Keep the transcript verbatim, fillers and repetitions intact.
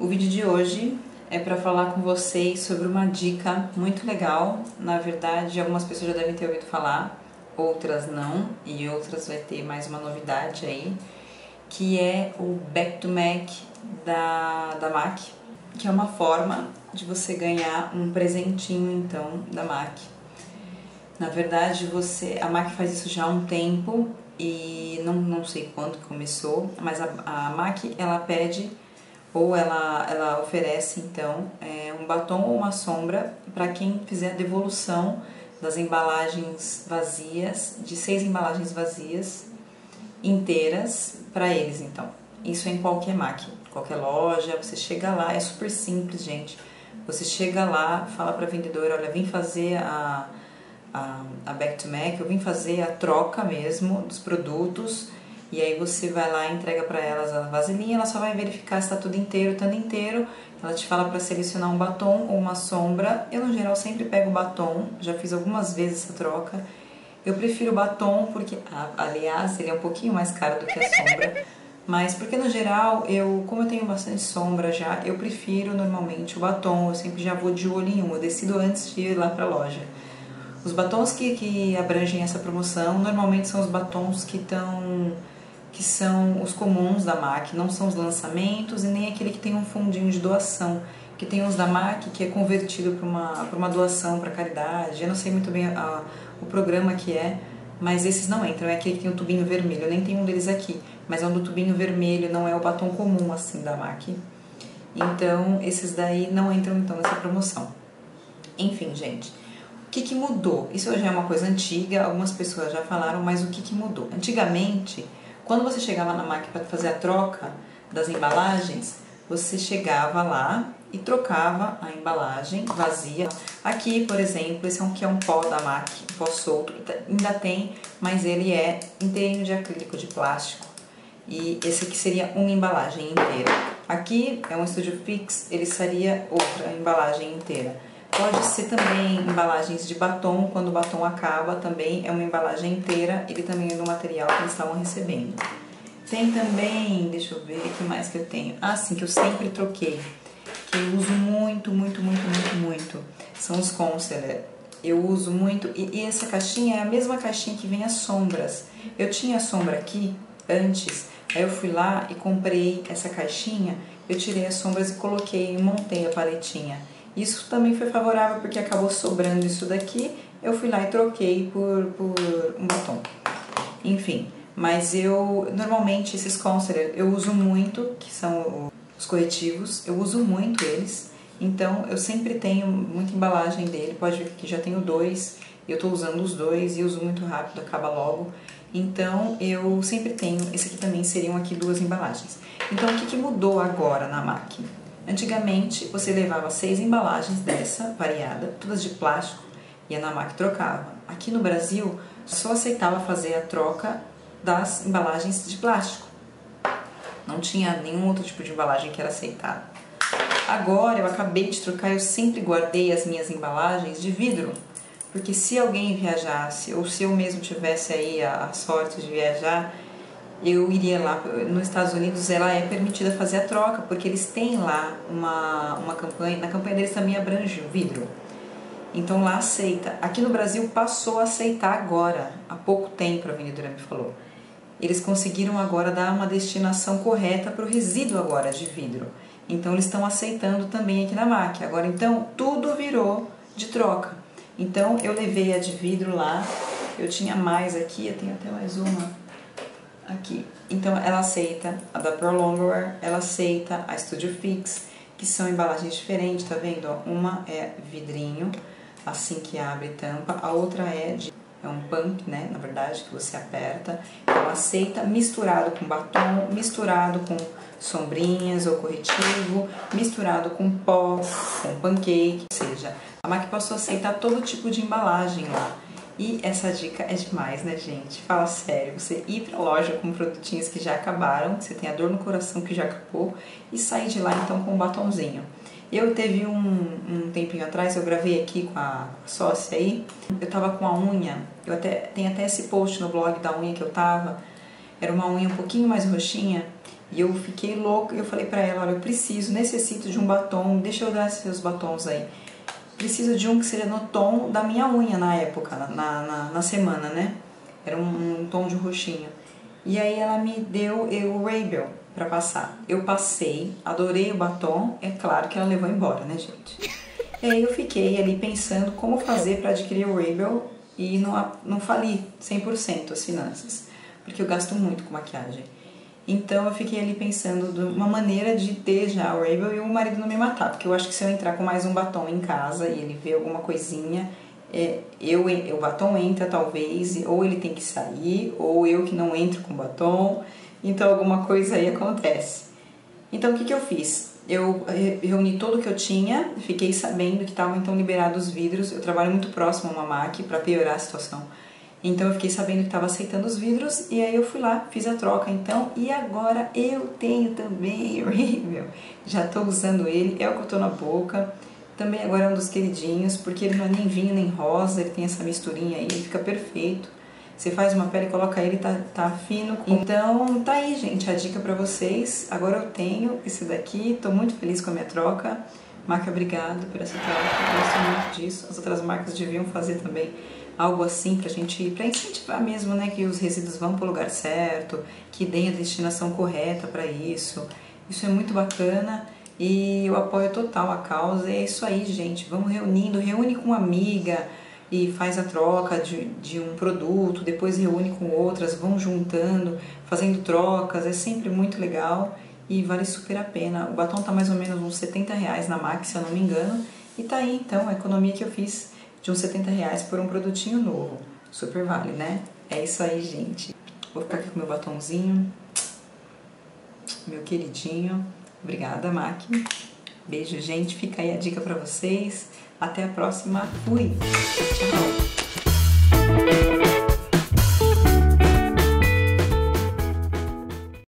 O vídeo de hoje é para falar com vocês sobre uma dica muito legal. Na verdade, algumas pessoas já devem ter ouvido falar, outras não, e outras vai ter mais uma novidade aí, que é o Back to Mac da, da Mac, que é uma forma de você ganhar um presentinho então da Mac. Na verdade, você, a Mac faz isso já há um tempo e não, não sei quando começou, mas a, a Mac ela pede ou ela, ela oferece então é, um batom ou uma sombra para quem fizer a devolução das embalagens vazias, de seis embalagens vazias inteiras para eles. Então, isso é em qualquer Mac, qualquer loja, você chega lá, é super simples, gente. Você chega lá, fala para a vendedora, olha, vim fazer a, a, a Back to Mac, eu vim fazer a troca mesmo dos produtos. E aí você vai lá e entrega para elas a vasilhinha, ela só vai verificar se está tudo inteiro, estando inteiro. Ela te fala para selecionar um batom ou uma sombra. Eu, no geral, sempre pego o batom, já fiz algumas vezes essa troca. Eu prefiro o batom porque, aliás, ele é um pouquinho mais caro do que a sombra. Mas porque, no geral, eu, como eu tenho bastante sombra já, eu prefiro normalmente o batom. Eu sempre já vou de olho em um, eu decido antes de ir lá para a loja. Os batons que, que abrangem essa promoção, normalmente são os batons que estão... que são os comuns da Mac, não são os lançamentos e nem aquele que tem um fundinho de doação, que tem uns da Mac que é convertido para uma, para uma doação para caridade. Eu não sei muito bem a, a, o programa que é, mas esses não entram, é aquele que tem um tubinho vermelho. Eu nem tenho um deles aqui, mas é um do tubinho vermelho, não é o batom comum assim da Mac. Então esses daí não entram então nessa promoção. Enfim, gente, o que que mudou? Isso já é uma coisa antiga, algumas pessoas já falaram, mas o que que mudou? Antigamente, quando você chegava na Mac para fazer a troca das embalagens, você chegava lá e trocava a embalagem vazia. Aqui, por exemplo, esse aqui é um pó da Mac, um pó solto, ainda tem, mas ele é inteirinho de acrílico, de plástico. E esse aqui seria uma embalagem inteira. Aqui é um Studio Fix, ele seria outra embalagem inteira. Pode ser também embalagens de batom, quando o batom acaba também é uma embalagem inteira, ele também é do material que eles estavam recebendo. Tem também, deixa eu ver o que mais que eu tenho. Ah, sim, que eu sempre troquei, que eu uso muito, muito, muito, muito, muito, são os concealer. Eu uso muito, e, e essa caixinha é a mesma caixinha que vem as sombras. Eu tinha a sombra aqui antes, aí eu fui lá e comprei essa caixinha, eu tirei as sombras e coloquei e montei a paletinha. Isso também foi favorável porque acabou sobrando isso daqui, eu fui lá e troquei por, por um batom. Enfim, mas eu, normalmente esses concealer eu uso muito, que são os corretivos, eu uso muito eles. Então eu sempre tenho muita embalagem dele, pode ver que já tenho dois, eu tô usando os dois e uso muito rápido, acaba logo. Então eu sempre tenho, esse aqui também seriam aqui duas embalagens. Então o que que mudou agora na Mac? Antigamente, você levava seis embalagens dessa, variada, todas de plástico, e a na Mac trocava. Aqui no Brasil, só aceitava fazer a troca das embalagens de plástico. Não tinha nenhum outro tipo de embalagem que era aceitado. Agora, eu acabei de trocar, eu sempre guardei as minhas embalagens de vidro, porque se alguém viajasse, ou se eu mesmo tivesse aí a, a sorte de viajar, eu iria lá, nos Estados Unidos ela é permitida fazer a troca, porque eles têm lá uma, uma campanha, na campanha deles também abrange o vidro, então lá aceita. Aqui no Brasil passou a aceitar agora, há pouco tempo a vendedora me falou. Eles conseguiram agora dar uma destinação correta para o resíduo agora de vidro, então eles estão aceitando também aqui na Mac. Agora então tudo virou de troca, então eu levei a de vidro lá, eu tinha mais aqui, eu tenho até mais uma aqui. Então ela aceita a da Prolongwear, ela aceita a Studio Fix, que são embalagens diferentes, tá vendo? Uma é vidrinho, assim que abre e tampa, a outra é de é um pump, né, na verdade, que você aperta. Ela aceita misturado com batom, misturado com sombrinhas ou corretivo, misturado com pó, com pancake, ou seja, a Mac passou a aceitar todo tipo de embalagem lá. E essa dica é demais, né, gente? Fala sério, você ir pra loja com produtinhos que já acabaram, que você tem a dor no coração que já acabou, e sair de lá então com um batonzinho. Eu teve um, um tempinho atrás, eu gravei aqui com a sócia aí, eu tava com a unha, eu até, tem até esse post no blog da unha que eu tava, era uma unha um pouquinho mais roxinha, E eu fiquei louca, eu falei pra ela, olha, eu preciso, necessito de um batom, deixa eu dar esses batons aí. Preciso de um que seja no tom da minha unha na época, na, na, na semana, né? Era um, um tom de roxinho. E aí ela me deu o Ray-Ban pra passar. Eu passei, adorei o batom, é claro que ela levou embora, né, gente? E aí eu fiquei ali pensando como fazer para adquirir o Ray-Ban e não, não falir cem por cento as finanças, porque eu gasto muito com maquiagem. Então eu fiquei ali pensando de uma maneira de ter já o Ray-Ban e o marido não me matar, porque eu acho que se eu entrar com mais um batom em casa e ele ver alguma coisinha, é, eu, o batom entra talvez, ou ele tem que sair, ou eu que não entro com batom, então alguma coisa aí acontece. Então o que, que eu fiz? Eu reuni tudo que eu tinha, fiquei sabendo que estavam então liberados os vidros, eu trabalho muito próximo a uma M A C para piorar a situação. Então eu fiquei sabendo que estava aceitando os vidros e aí eu fui lá, fiz a troca então e agora eu tenho também o Ray-Ban. Já estou usando ele, é o que eu estou na boca. Também agora é um dos queridinhos, porque ele não é nem vinho nem rosa, ele tem essa misturinha aí, ele fica perfeito. Você faz uma pele, coloca ele, tá, tá fino. Então tá aí, gente, a dica pra vocês. Agora eu tenho esse daqui, tô muito feliz com a minha troca. Marca, obrigado por essa troca, eu gosto muito disso. As outras marcas deviam fazer também algo assim pra gente, pra incentivar mesmo, né, que os resíduos vão pro lugar certo, que deem a destinação correta pra isso. Isso é muito bacana e eu apoio total a causa. E é isso aí, gente, vamos reunindo, reúne com uma amiga e faz a troca de, de um produto, depois reúne com outras, vão juntando, fazendo trocas, é sempre muito legal e vale super a pena. O batom tá mais ou menos uns setenta reais na M A C, se eu não me engano, e tá aí então a economia que eu fiz de uns setenta reais por um produtinho novo. Super vale, né? É isso aí, gente. Vou ficar aqui com meu batomzinho, meu queridinho. Obrigada, M A C. Beijo, gente. Fica aí a dica pra vocês. Até a próxima. Fui! Tchau!